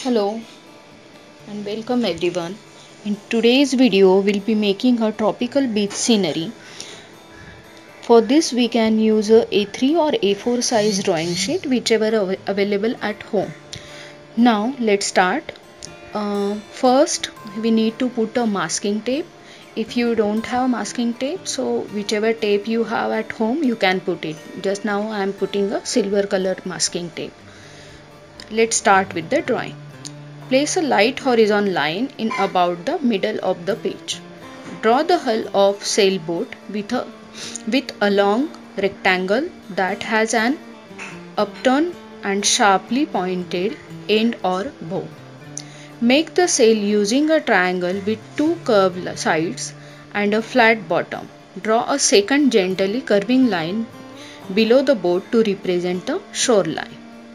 Hello and welcome everyone. In today's video, we'll be making a tropical beach scenery. For this, we can use a A3 or A4 size drawing sheet, whichever available at home. Now, let's start. First, we need to put a masking tape. If you don't have masking tape, so whichever tape you have at home, you can put it. Just now, I am putting a silver color masking tape. Let's start with the drawing. Place a light horizon line in about the middle of the page. Draw the hull of sailboat with a long rectangle that has an upturned and sharply pointed end or bow. Make the sail using a triangle with two curved sides and a flat bottom. Draw a second gently curving line below the boat to represent the shoreline.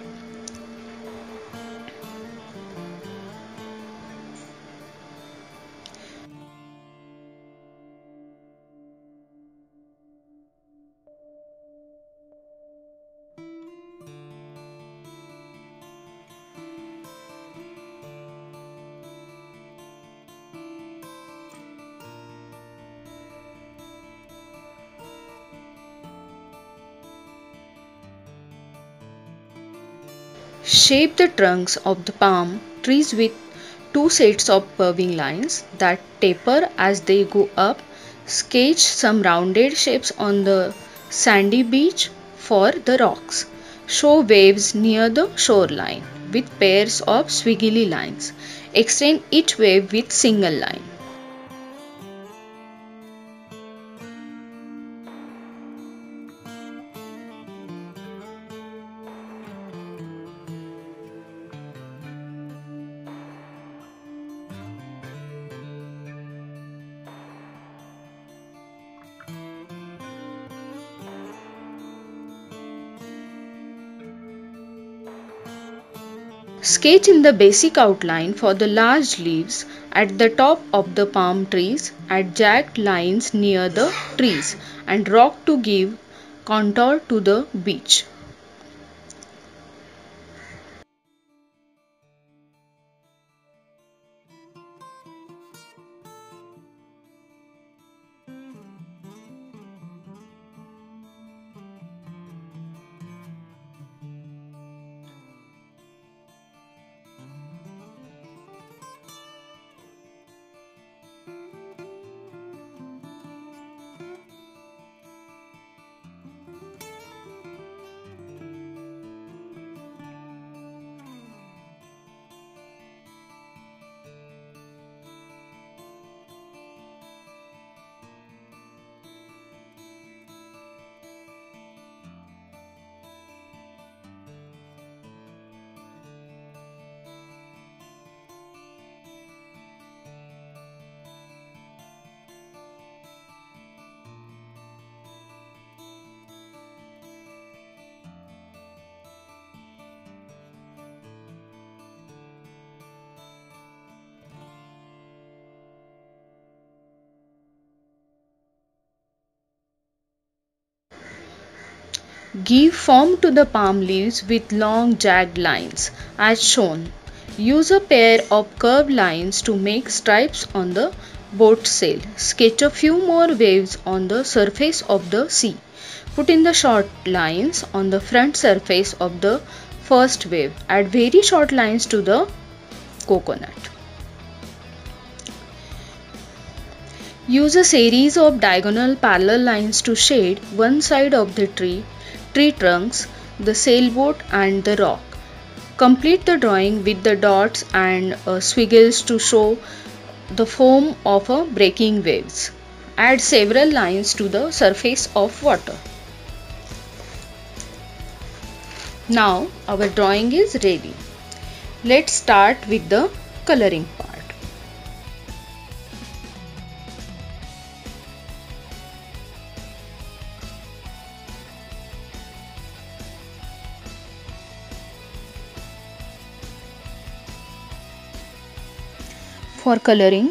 Shape the trunks of the palm trees with two sets of curving lines that taper as they go up. Sketch some rounded shapes on the sandy beach for the rocks. Show waves near the shoreline with pairs of squiggly lines. Extend each wave with single line. Sketch in the basic outline for the large leaves at the top of the palm trees, add jagged lines near the trees and rock to give contour to the beach. Give form to the palm leaves with long jagged lines as shown. Use a pair of curved lines to make stripes on the boat sail. Sketch a few more waves on the surface of the sea. Put in the short lines on the front surface of the first wave. Add very short lines to the coconut. Use a series of diagonal parallel lines to shade one side of the tree trunks, the sailboat and the rock. Complete the drawing with the dots and squiggles to show the foam of a breaking waves. Add several lines to the surface of water. Now our drawing is ready. Let's start with the coloring part. For coloring,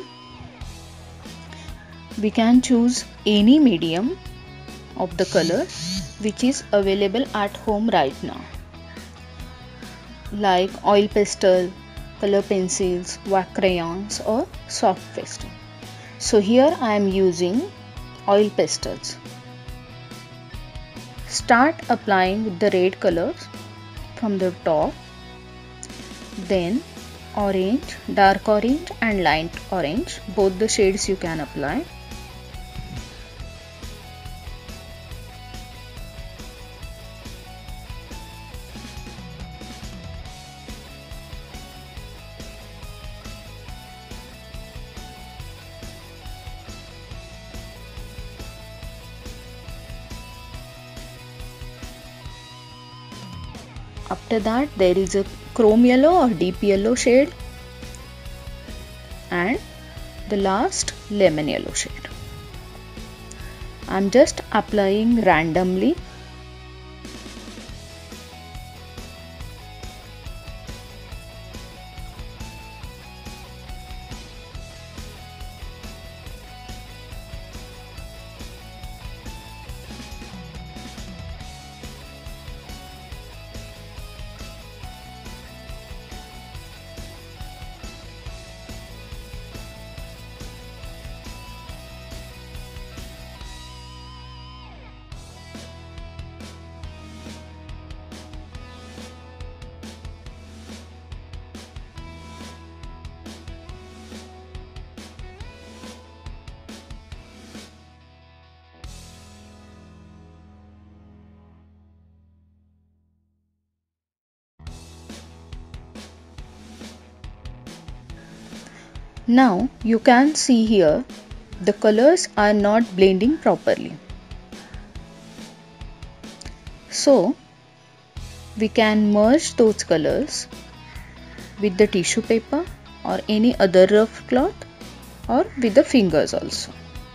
we can choose any medium of the color which is available at home right now, like oil pastel, color pencils, wax crayons or soft pastel. So here I am using oil pastels. Start applying with the red colors from the top, then orange, dark orange and light orange, both the shades you can apply. After that there is a chrome yellow or deep yellow shade and the last lemon yellow shade. I am just applying randomly. Now you can see here the colors are not blending properly. So we can merge those colors with the tissue paper or any other rough cloth or with the fingers also.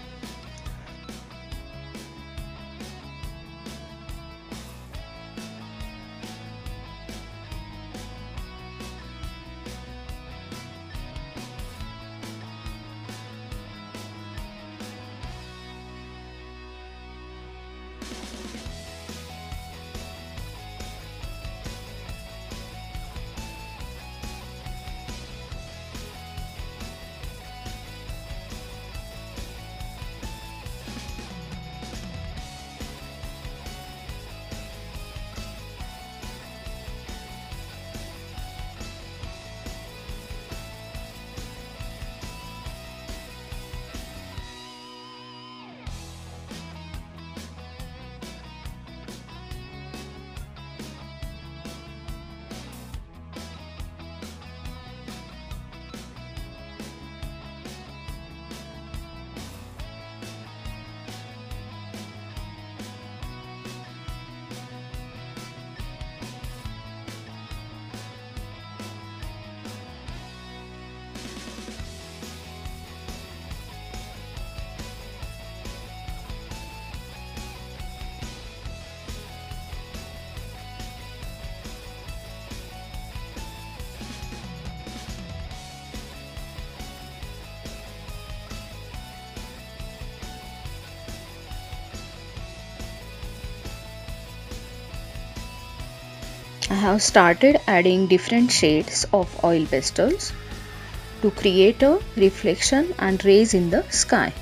I have started adding different shades of oil pastels to create a reflection and rays in the sky.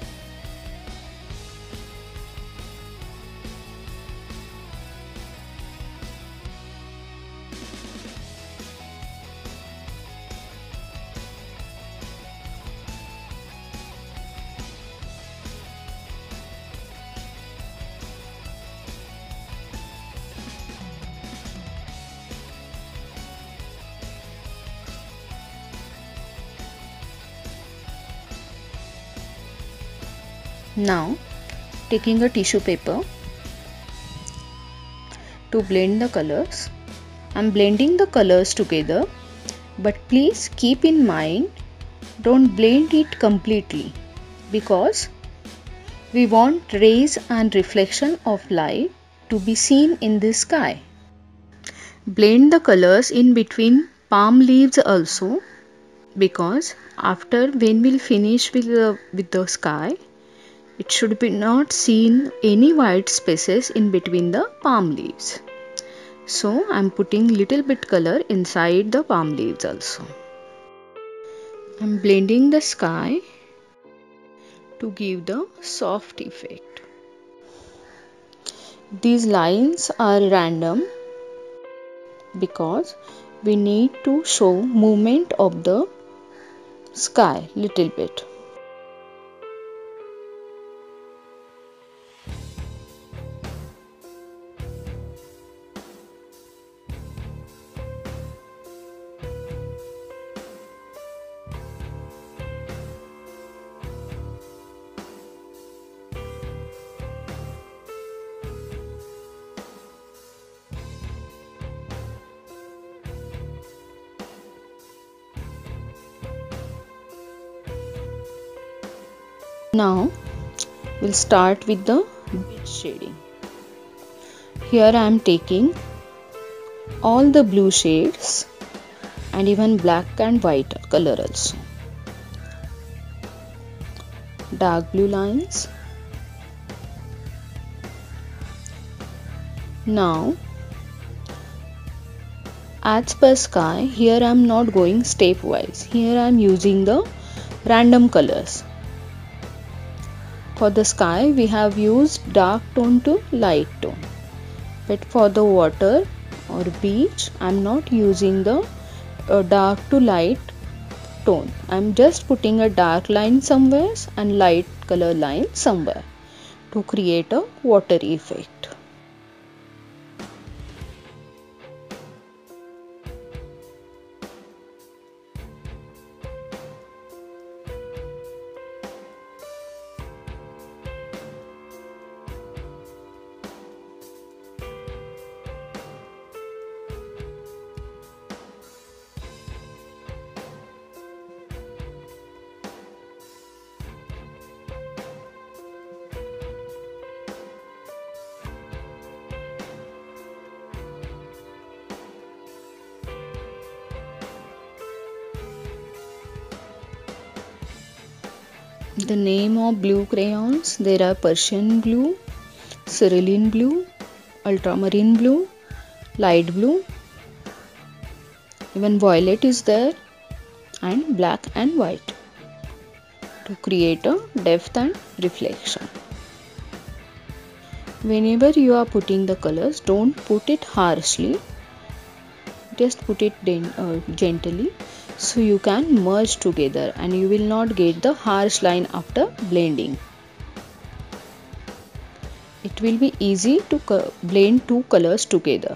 Now taking a tissue paper to blend the colors. I am blending the colors together, but please keep in mind don't blend it completely because we want rays and reflection of light to be seen in the sky. Blend the colors in between palm leaves also because after when we'll finish with the sky, it should be not seen any white spaces in between the palm leaves. So I'm putting little bit color inside the palm leaves also. I'm blending the sky to give the soft effect. These lines are random because we need to show movement of the sky little bit. Now we'll start with the beach shading. Here I am taking all the blue shades and even black and white color also. Dark blue lines. Now as per sky, here I am not going stepwise. Here I am using the random colors. For the sky we have used dark tone to light tone. But for the water or beach I am not using the dark to light tone. I am just putting a dark line somewhere and light color line somewhere to create a water effect. The name of blue crayons, there are Persian blue, cerulean blue, ultramarine blue, light blue, even violet is there, and black and white to create a depth and reflection. Whenever you are putting the colors, don't put it harshly, just put it gently so you can merge together and you will not get the harsh line after blending. It will be easy to blend two colors together.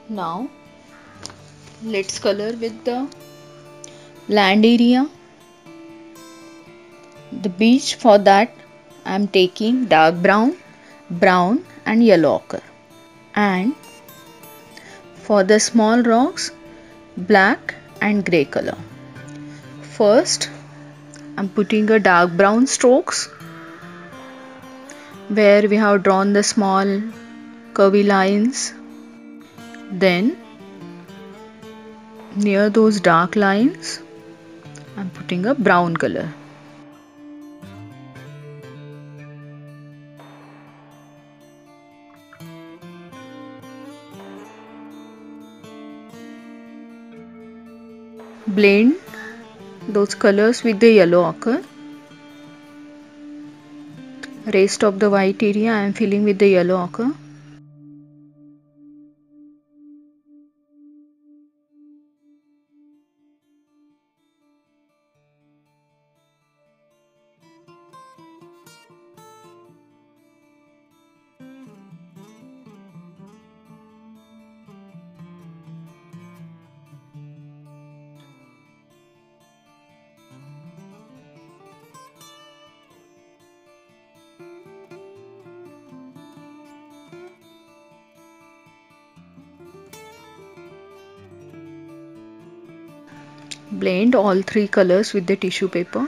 Now let's color with the land area. The beach, for that I am taking dark brown, brown and yellow ochre. And for the small rocks, black and grey color. First I am putting a dark brown strokes where we have drawn the small curvy lines. Then near those dark lines I am putting a brown color. Blend those colors with the yellow ochre. Rest of the white area I am filling with the yellow ochre. Blend all three colors with the tissue paper.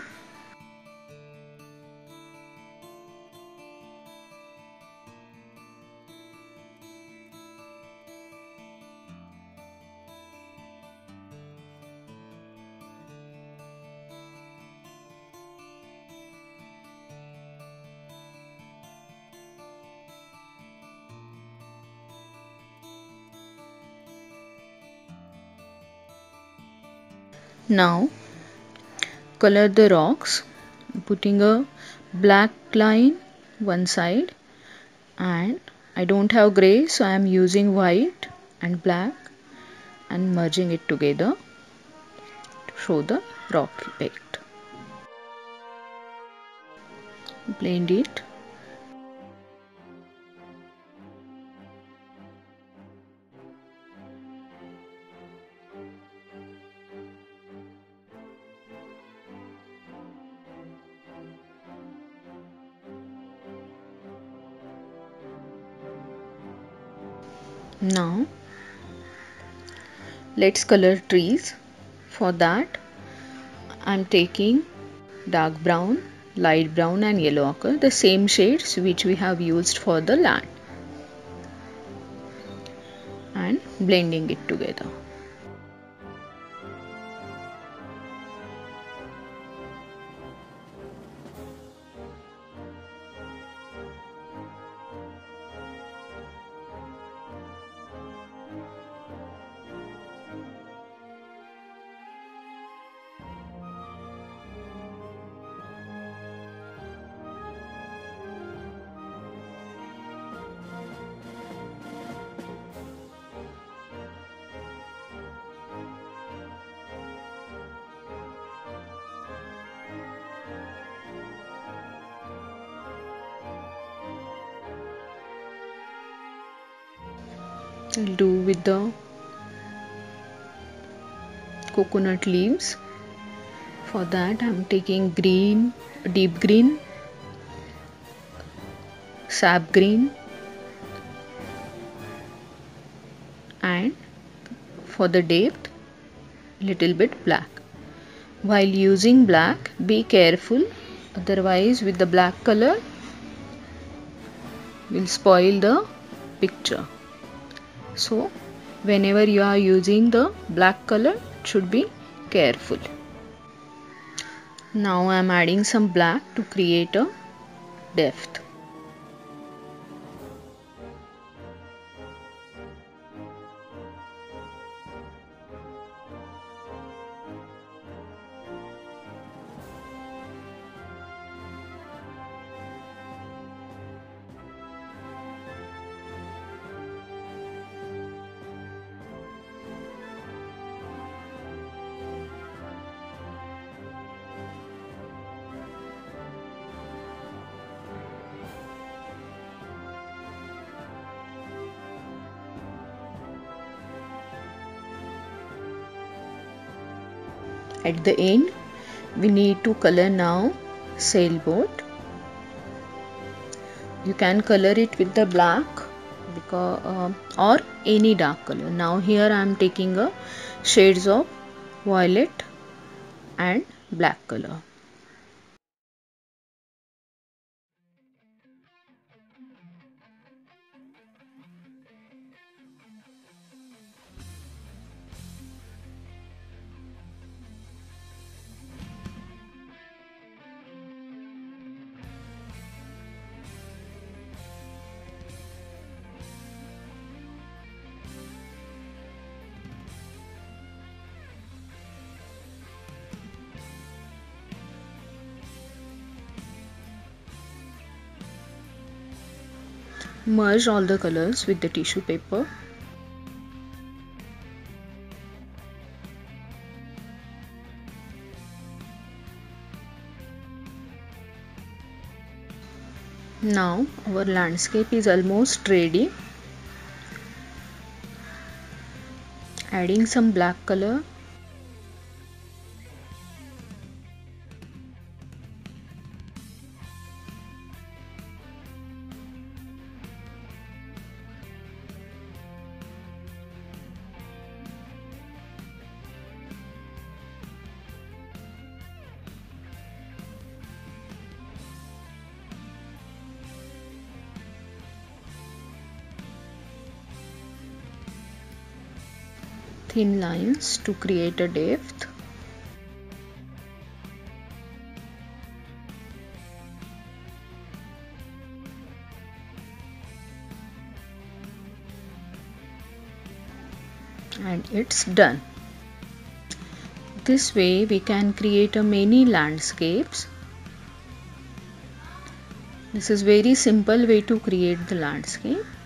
Now color the rocks, putting a black line one side, and I don't have grey, so I am using white and black and merging it together to show the rock effect. Blend it. Now let's color trees. For that I am taking dark brown, light brown and yellow ochre, the same shades which we have used for the land, and blending it together. I'll do with the coconut leaves. For that I am taking green, deep green, sap green, and for the depth little bit black. While using black, be careful, otherwise with the black color will spoil the picture. So whenever you are using the black color, should be careful. Now I am adding some black to create a depth. At the end, we need to color now sailboat. You can color it with the black because or any dark color. Now here I am taking a shades of violet and black color. Merge all the colors with the tissue paper. Now our landscape is almost ready. Adding some black color. Thin lines to create a depth. And it's done. This way we can create a many landscapes. This is very simple way to create the landscape.